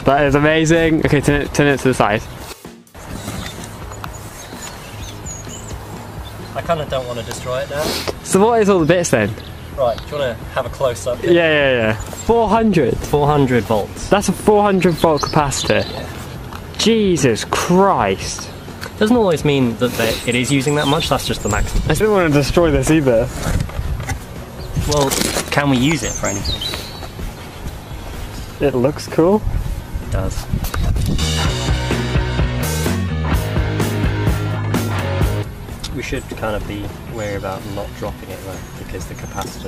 That is amazing. Okay, turn it to the side. I kind of don't want to destroy it now. So what is all the bits then? Right, do you want to have a close-up? Yeah. 400? 400 volts. That's a 400 volt capacitor. Yeah. Jesus Christ. Doesn't always mean that it is using that much, that's just the maximum. I didn't want to destroy this either. Well, can we use it for anything? It looks cool. It does. We should kind of be wary about not dropping it though, because the capacitor